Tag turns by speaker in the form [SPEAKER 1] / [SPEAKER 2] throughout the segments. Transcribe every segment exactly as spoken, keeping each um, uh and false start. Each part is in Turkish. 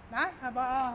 [SPEAKER 1] Merhaba,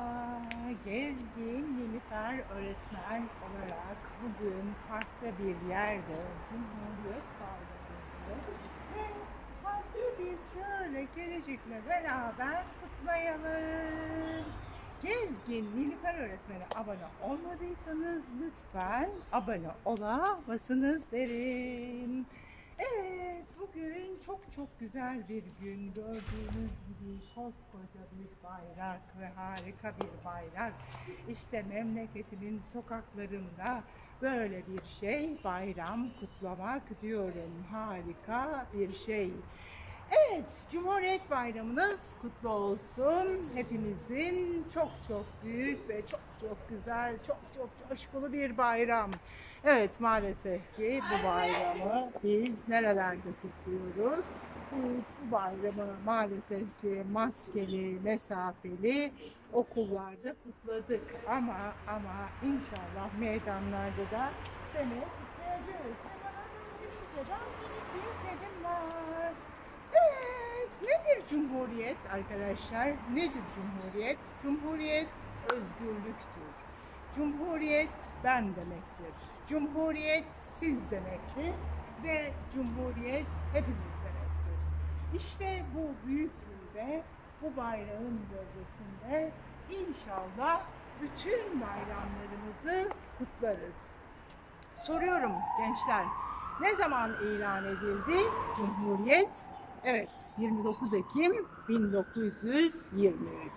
[SPEAKER 1] Gezgin Nilüfer öğretmen olarak bugün farklı bir yerde Cumhuriyet Bayramı'nda ve farklı bir şöyle gelecekle beraber kutlayalım. Gezgin Nilüfer öğretmene abone olmadıysanız lütfen abone olasınız derim. Evet, bugün çok çok güzel bir gün. Gördüğünüz gibi koskoca bir bayrak ve harika bir bayrak. İşte memleketimin sokaklarında böyle bir şey, bayram kutlamak diyorum. Harika bir şey. Evet, Cumhuriyet Bayramınız kutlu olsun. Hepimizin çok çok büyük ve çok çok güzel, çok çok coşkulu bir bayram. Evet, maalesef ki bu bayramı biz nerelerde kutluyoruz? Biz bu bayramı maalesef ki maskeli, mesafeli okullarda kutladık. Ama ama inşallah meydanlarda da seni kutlayacağız. Hemen Yeşiltepe'den minik bir kedim var. Evet, nedir Cumhuriyet arkadaşlar? Nedir Cumhuriyet? Cumhuriyet özgürlüktür. Cumhuriyet ben demektir. Cumhuriyet siz demektir. Ve Cumhuriyet hepimiz demektir. İşte bu büyük günde, bu bayrağın gölgesinde inşallah bütün bayramlarımızı kutlarız. Soruyorum gençler, ne zaman ilan edildi Cumhuriyet? Evet, yirmi dokuz Ekim bin dokuz yüz yirmi üç.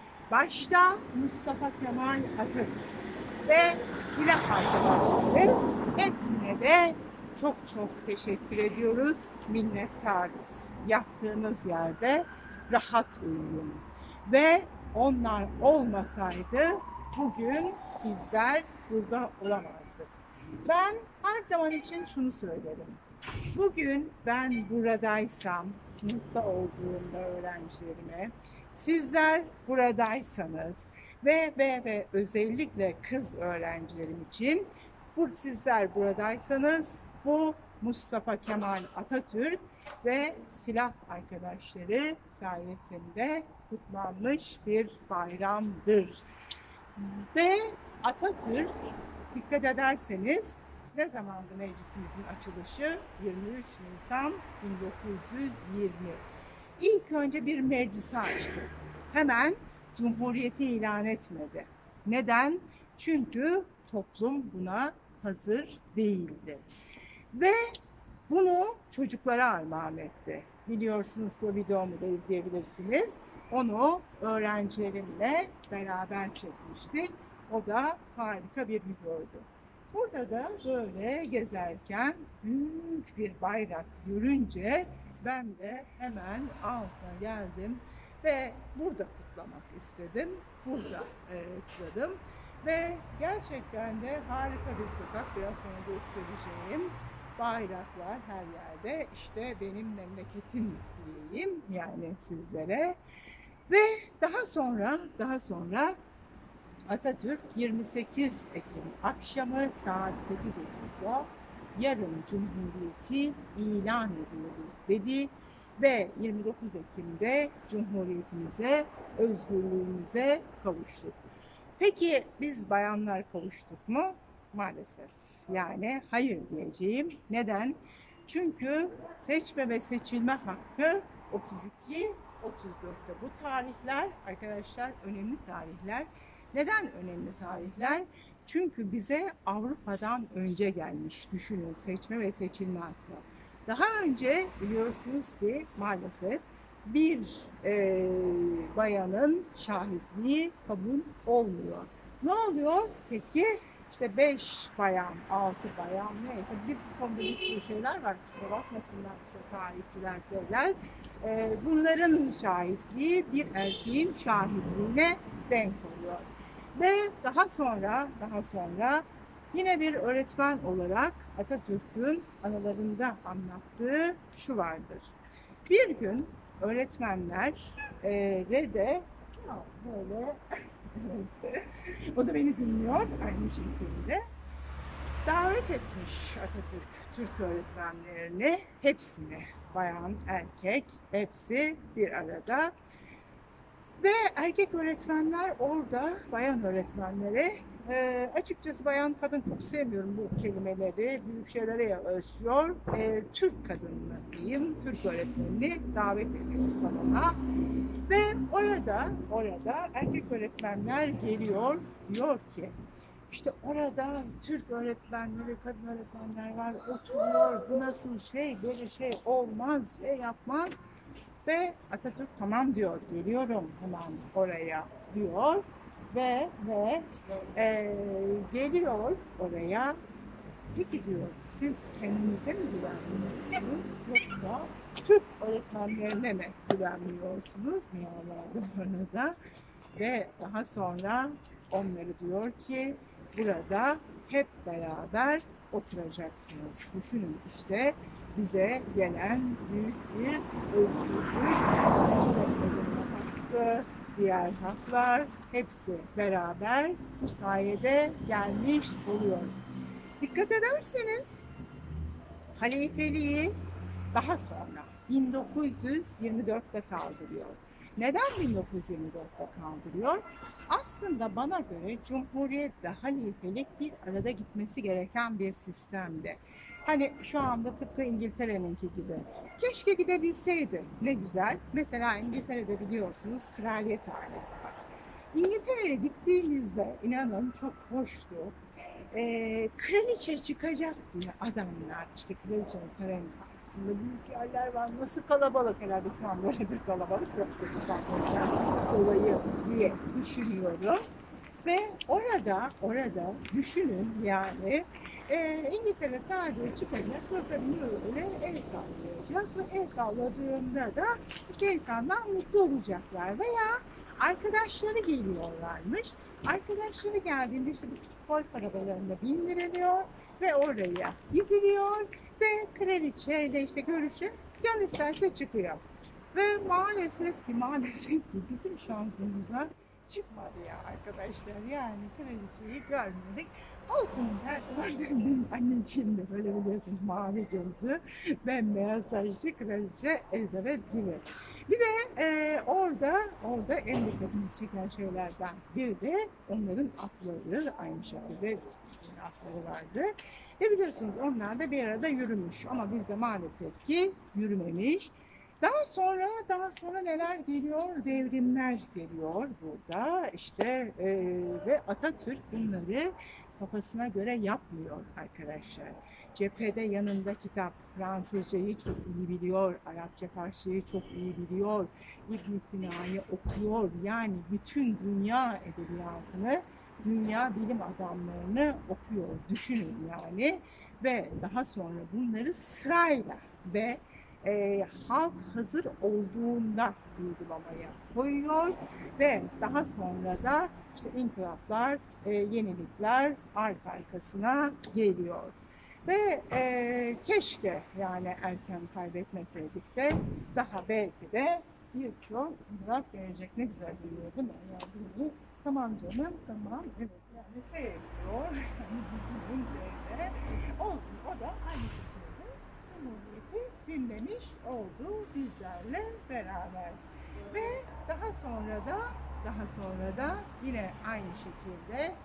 [SPEAKER 1] Başta Mustafa Kemal Atatürk ve silah arkadaşları, hepsine de çok çok teşekkür ediyoruz, minnettarız. Yaptığınız yerde rahat uyuyun. Ve onlar olmasaydı bugün bizler burada olamazdık. Ben her zaman için şunu söylerim. Bugün ben buradaysam, sınıfta olduğumda öğrencilerime, sizler buradaysanız ve ve ve özellikle kız öğrencilerim için bu sizler buradaysanız bu Mustafa Kemal Atatürk ve silah arkadaşları sayesinde kutlanmış bir bayramdır. Ve Atatürk, dikkat ederseniz, ne zamandı meclisimizin açılışı? yirmi üç Nisan bin dokuz yüz yirmi. İlk önce bir meclisi açtı. Hemen Cumhuriyeti ilan etmedi. Neden? Çünkü toplum buna hazır değildi. Ve bunu çocuklara armağan etti. Biliyorsunuz, o videomu da izleyebilirsiniz. Onu öğrencilerimle beraber çekmiştik. O da harika bir videoydu. Burada da böyle gezerken büyük bir bayrak görünce ben de hemen alta geldim ve burada kutlamak istedim. Burada e, kutladım ve gerçekten de harika bir sokak. Biraz sonra göstereceğim. Bayraklar her yerde. İşte benim memleketim diyeyim yani sizlere. Ve daha sonra daha sonra Atatürk yirmi sekiz Ekim akşamı saat sekiz otuzda yarın Cumhuriyeti ilan ediyoruz dedi ve yirmi dokuz Ekim'de Cumhuriyetimize, özgürlüğümüze kavuştuk. Peki biz bayanlar kavuştuk mu? Maalesef. Yani hayır diyeceğim. Neden? Çünkü seçme ve seçilme hakkı otuz iki otuz dörtte. Bu tarihler arkadaşlar önemli tarihler. Neden önemli tarihler? Çünkü bize Avrupa'dan önce gelmiş. Düşünün, seçme ve seçilme hakkı. Daha önce biliyorsunuz ki maalesef bir e, bayanın şahitliği kabul olmuyor. Ne oluyor peki? İşte beş bayan, altı bayan neyse bir konuda bir sürü şeyler var. Kusura bakmasınlar işte tarihçiler şeyler. E, bunların şahitliği bir erkeğin şahitliğine denk oluyor. Ve daha sonra, daha sonra yine bir öğretmen olarak Atatürk'ün anılarında anlattığı şu vardır. Bir gün öğretmenler e, de böyle o da beni dinliyor aynı şekilde. Davet etmiş Atatürk Türk öğretmenlerini, hepsini, bayan, erkek, hepsi bir arada. Ve erkek öğretmenler orada, bayan öğretmenleri, e, açıkçası bayan kadın çok sevmiyorum bu kelimeleri, büyük şeylere yaşıyor. E, Türk kadını diyeyim, Türk öğretmenini davet ediyor salona. Ve orada, orada erkek öğretmenler geliyor, diyor ki, işte orada Türk öğretmenleri, kadın öğretmenler var, oturuyor, bu nasıl şey, böyle şey olmaz, şey yapmaz. Ve Atatürk tamam diyor, geliyorum hemen oraya diyor ve ve e, geliyor oraya. Peki diyor, siz kendinize mi güvenmiyorsunuz yoksa Türk öğretmenlerine mi güvenmiyorsunuz? Miyavlardı orada. Ve daha sonra onları diyor ki burada hep beraber oturacaksınız. Düşünün işte bize gelen büyük bir özgürlük, hakkı, diğer haklar hepsi beraber bu sayede gelmiş oluyor. Dikkat ederseniz halifeliği daha sonra bin dokuz yüz yirmi dörtte kaldırıyor. Neden bin dokuz yüz yirmi dörtte kaldırıyor? Aslında bana göre Cumhuriyet'le halifelik bir arada gitmesi gereken bir sistemdi. Hani şu anda tıpkı İngiltere'ninki gibi. Keşke gidebilseydi. Ne güzel. Mesela İngiltere'de biliyorsunuz kraliyet ailesi var. İngiltere'ye gittiğimizde inanın çok hoştu. Ee, kraliçe çıkacak diye adamlar, işte kraliçenin sarayının karşısında büyük yerler var, nasıl kalabalık, herhalde şu an böyle bir kalabalık yoktur dolayı diye düşünüyorum. Ve orada, orada düşünün yani e, İngiltere sadece çıkacak, bakalım böyle el sallayacak ve el salladığında da iki insanlar mutlu olacaklar veya arkadaşları geliyorlarmış. Arkadaşları geldiğinde işte bu küçük golf arabalarına bindiriliyor ve oraya gidiliyor ve kraliçeyle işte görüşe can isterse çıkıyor. Ve maalesef ki maalesef ki bizim şansımıza çıkmadı ya arkadaşlar, yani kraliçeyi görmedik. Olsun, her benim anneciğim de böyle biliyorsunuz mavi gözlü, bembeyaz saçlı kraliçe Elizabeth gibi. Bir de e, orada orada en dikkatimizi çeken şeylerden biri de onların atları, aynı şekilde atları vardı. Ve biliyorsunuz onlar da bir arada yürümüş ama bizde maalesef ki yürümemiş. Daha sonra daha sonra neler geliyor? Devrimler geliyor burada işte e, ve Atatürk bunları kafasına göre yapmıyor arkadaşlar. Cephede yanında kitap, Fransızcayı çok iyi biliyor, Arapça Farsçayı çok iyi biliyor, İbn Sina'yı okuyor. Yani bütün dünya edebiyatını, dünya bilim adamlarını okuyor. Düşünün yani. Ve daha sonra bunları sırayla ve E, halk hazır olduğunda uygulamaya koyuyor ve daha sonra da işte inkılaplar, e, yenilikler arka arkasına geliyor. Ve e, keşke yani erken kaybetmeseydik de daha belki de birçok inkılap gelecek. Ne güzel biliyor değil mi? Yani, tamam canım, tamam, evet, yani seyrediyor. Bizim üzerinde olsun, o da aynı şekilde Cumhuriyeti dinlemiş oldu bizlerle beraber. Ve daha sonra da daha sonra da yine aynı şekilde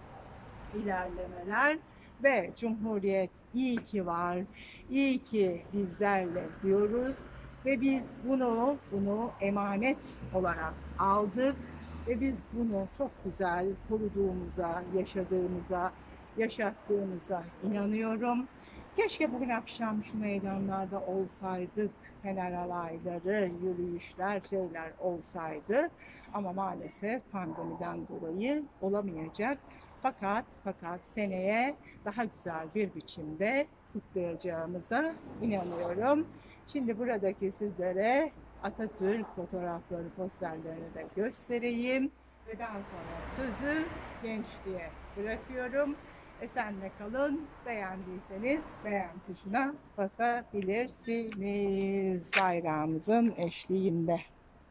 [SPEAKER 1] ilerlemeler ve Cumhuriyet iyi ki var, iyi ki bizlerle diyoruz ve biz bunu bunu emanet olarak aldık ve biz bunu çok güzel koruduğumuza, yaşadığımıza, yaşattığımıza inanıyorum. Keşke bugün akşam şu meydanlarda olsaydık, fener alayları, yürüyüşler, şeyler olsaydı ama maalesef pandemiden dolayı olamayacak. Fakat fakat seneye daha güzel bir biçimde kutlayacağımıza inanıyorum. Şimdi buradaki sizlere Atatürk fotoğrafları, posterlerini de göstereyim ve daha sonra sözü gençliğe bırakıyorum. Esenle kalın. Beğendiyseniz beğen tuşuna basabilirsiniz bayrağımızın eşliğinde.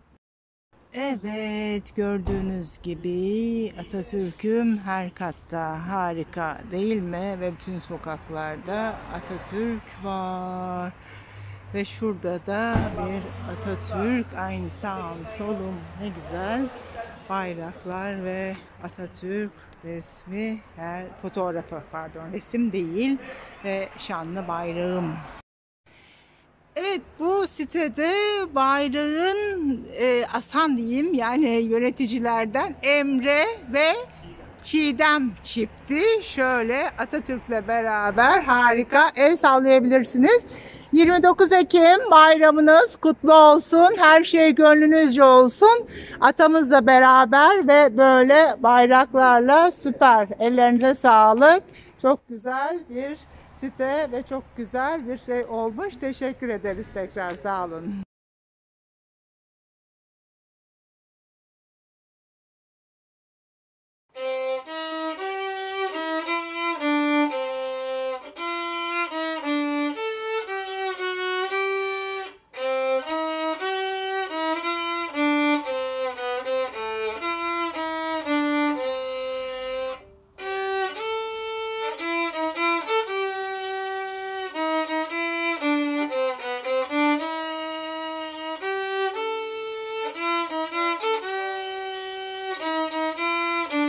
[SPEAKER 1] Evet, gördüğünüz gibi Atatürk'üm her katta, harika değil mi? Ve bütün sokaklarda Atatürk var. Ve şurada da bir Atatürk, aynı sağım solum ne güzel bayraklar ve Atatürk resmi, her fotoğrafı, pardon resim değil, ve şanlı bayrağım. Evet, bu sitede bayrağın e, asan diyeyim, yani yöneticilerden Emre ve Çiğdem çifti şöyle Atatürk'le beraber, harika, el sallayabilirsiniz. yirmi dokuz Ekim bayramınız kutlu olsun. Her şey gönlünüzce olsun. Atamızla beraber ve böyle bayraklarla, süper. Ellerinize sağlık. Çok güzel bir site ve çok güzel bir şey olmuş. Teşekkür ederiz tekrar. Sağ olun.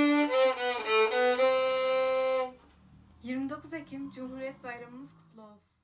[SPEAKER 2] yirmi dokuz Ekim Cumhuriyet Bayramımız kutlu olsun.